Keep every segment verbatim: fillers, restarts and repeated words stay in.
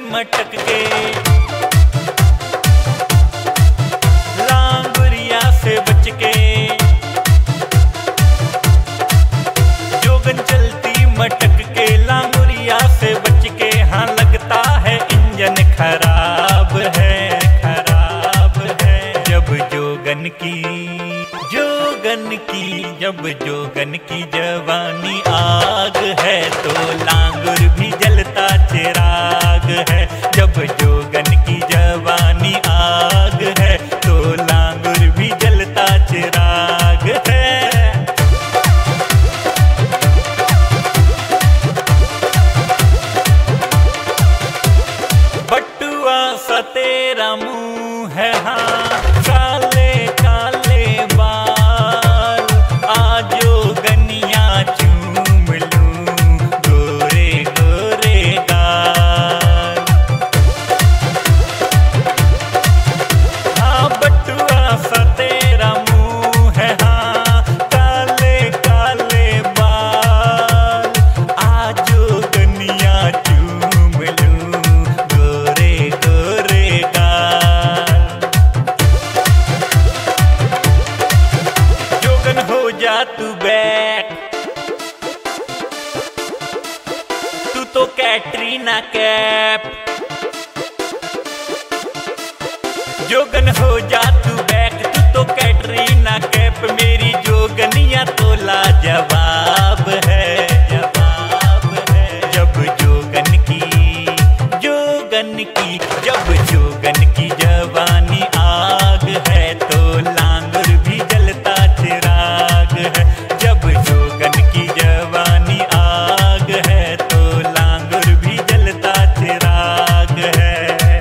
मटक के, लांगुरिया से बच के, जोगन चलती मटक के, लांगुरिया से बच के। हाँ लगता है इंजन खराब है, खराब है। जब जोगन की जोगन की जब जोगन की जवानी आग है तो लांगुर भी जलता चिराग है। जब जोगन की जवानी आग है तो लांगुर भी जलता चिराग है। बटुआ सा तेरा मुंह है, हाँ काले काले बाल, आजो गनिया चूम लूं गोरे गोरे गाल। हाँ बटुआ सा तेरा मुंह है, हाँ काले काले बाल, आजो गनिया चूम लूं गोरे गोरे गाल। जोगन हो जा तू बैक, तू तो कैटरीना कैफ। जोगन हो जा तू बैक, तू तो कैटरीना कैफ। मेरी जोगनिया तो लाजवाब है, जवाब है। जब जोगन की जोगन की जब जोगन की जवानी आग है तो लांगुर भी जलता चिराग है। जब जोगन की जवानी आग है तो लांगुर भी जलता चिराग है।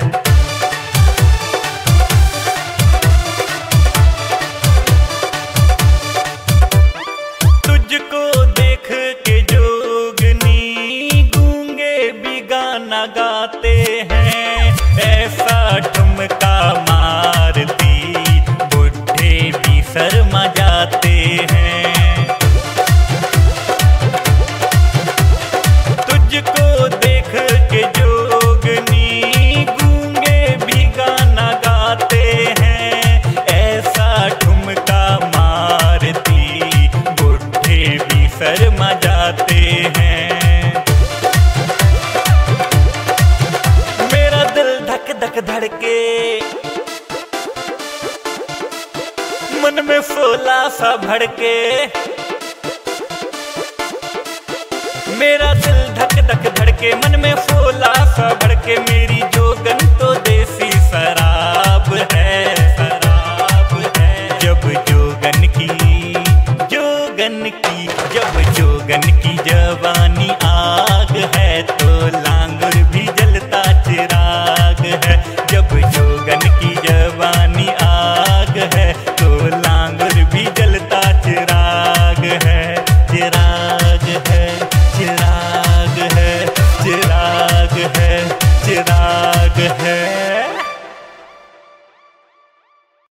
तुझको देख के जोगनी गूंगे भी गाना गाते हैं, ऐसा ठुमका मारती बुढ़े भी शर्मा जाते हैं। तुझको देख के जोगनी गूंगे भी गाना गाते हैं, ऐसा ठुमका मारती बुढ़े भी शर्मा जाते हैं। मेरा दिल धक धक धड़के, मन में सोला सा भड़के। मेरा दिल धक धक धड़के, मन में सोला सा भड़के। मेरी